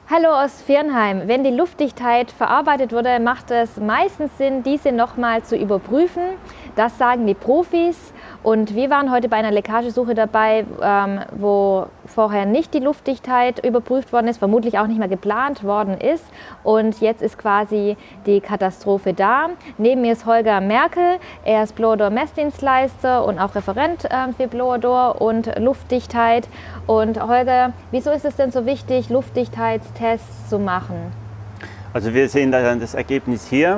Hallo aus Viernheim. Wenn die Luftdichtheit verarbeitet wurde, macht es meistens Sinn, diese nochmal zu überprüfen. Das sagen die Profis. Und wir waren heute bei einer Leckagesuche dabei, wo vorher nicht die Luftdichtheit überprüft worden ist, vermutlich auch nicht mehr geplant worden ist. Und jetzt ist quasi die Katastrophe da. Neben mir ist Holger Merkel. Er ist Blower-Door-Messdienstleister und auch Referent für Blower-Door und Luftdichtheit. Und Holger, wieso ist es denn so wichtig, Luftdichtheitstests zu machen? Also wir sehen dann das Ergebnis hier.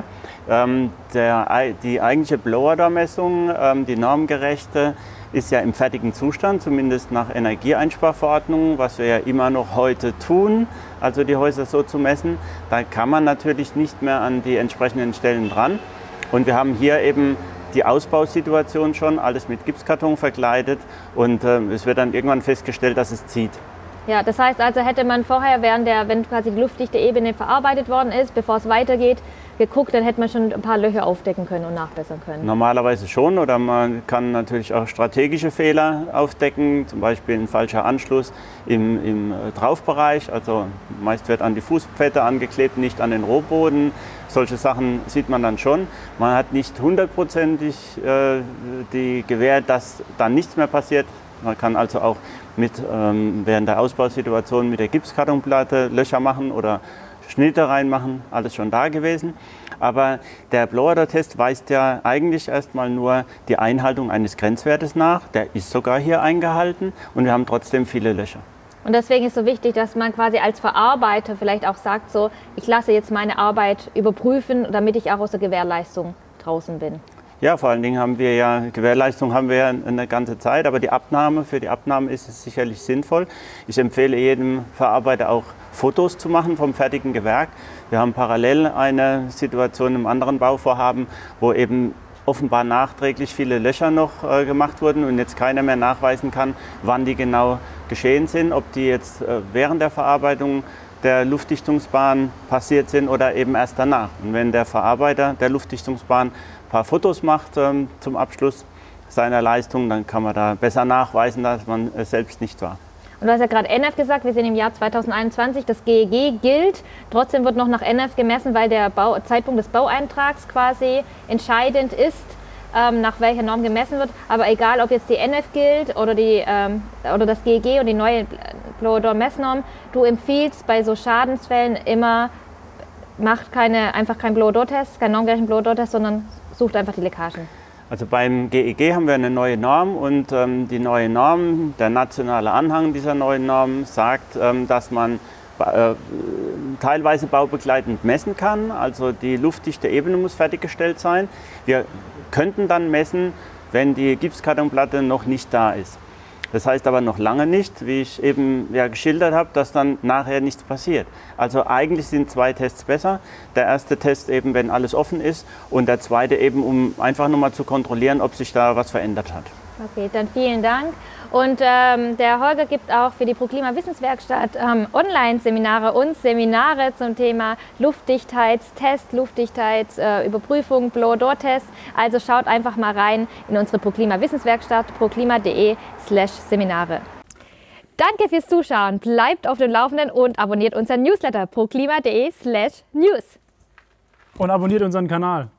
Die eigentliche Blower-Door-Messung, die normgerechte, ist ja im fertigen Zustand, zumindest nach Energieeinsparverordnung, was wir ja immer noch heute tun, also die Häuser so zu messen. Da kann man natürlich nicht mehr an die entsprechenden Stellen dran. Und wir haben hier eben die Ausbausituation schon, alles mit Gipskarton verkleidet, und es wird dann irgendwann festgestellt, dass es zieht. Ja, das heißt also, hätte man vorher, wenn quasi die luftdichte Ebene verarbeitet worden ist, bevor es weitergeht, geguckt, dann hätte man schon ein paar Löcher aufdecken können und nachbessern können. Normalerweise schon, oder man kann natürlich auch strategische Fehler aufdecken, zum Beispiel ein falscher Anschluss im Draufbereich. Also meist wird an die Fußpfette angeklebt, nicht an den Rohboden. Solche Sachen sieht man dann schon. Man hat nicht hundertprozentig die Gewähr, dass dann nichts mehr passiert. Man kann also auch während der Ausbausituation mit der Gipskartonplatte Löcher machen oder Schnitte reinmachen, alles schon da gewesen. Aber der Blower-Door-Test weist ja eigentlich erstmal nur die Einhaltung eines Grenzwertes nach. Der ist sogar hier eingehalten, und wir haben trotzdem viele Löcher. Und deswegen ist so wichtig, dass man quasi als Verarbeiter vielleicht auch sagt, so, ich lasse jetzt meine Arbeit überprüfen, damit ich auch aus der Gewährleistung draußen bin. Ja, vor allen Dingen haben wir ja, Gewährleistung haben wir ja eine ganze Zeit, aber für die Abnahme ist es sicherlich sinnvoll. Ich empfehle jedem Verarbeiter auch Fotos zu machen vom fertigen Gewerk. Wir haben parallel eine Situation im anderen Bauvorhaben, wo eben offenbar nachträglich viele Löcher noch gemacht wurden und jetzt keiner mehr nachweisen kann, wann die genau geschehen sind, ob die jetzt während der Verarbeitung der Luftdichtungsbahn passiert sind oder eben erst danach. Und wenn der Verarbeiter der Luftdichtungsbahn ein paar Fotos macht zum Abschluss seiner Leistung, dann kann man da besser nachweisen, dass man es selbst nicht war. Und du hast ja gerade NF gesagt, wir sind im Jahr 2021, das GEG gilt. Trotzdem wird noch nach NF gemessen, weil der Zeitpunkt des Baueintrags quasi entscheidend ist, nach welcher Norm gemessen wird. Aber egal, ob jetzt die NF gilt oder das GEG und die neue Blower-Door-Messnorm, du empfiehlst bei so Schadensfällen immer, macht einfach keinen Blower-Door-Test, keinen normgerechten Blower-Door-Test, sondern sucht einfach die Leckagen. Also beim GEG haben wir eine neue Norm, und die neue Norm, der nationale Anhang dieser neuen Norm sagt, dass man teilweise baubegleitend messen kann. Also die luftdichte Ebene muss fertiggestellt sein. Wir könnten dann messen, wenn die Gipskartonplatte noch nicht da ist. Das heißt aber noch lange nicht, wie ich eben ja geschildert habe, dass dann nachher nichts passiert. Also eigentlich sind zwei Tests besser. Der erste Test eben, wenn alles offen ist, und der zweite eben, um einfach nochmal zu kontrollieren, ob sich da was verändert hat. Okay, dann vielen Dank. Und der Holger gibt auch für die ProClima Wissenswerkstatt Online-Seminare und Seminare zum Thema Luftdichtheitstest, Luftdichtheitsüberprüfung, Blower-Door-Test. Also schaut einfach mal rein in unsere ProClima Wissenswerkstatt, proclima.de/Seminare. Danke fürs Zuschauen, bleibt auf dem Laufenden und abonniert unseren Newsletter proclima.de/news. Und abonniert unseren Kanal.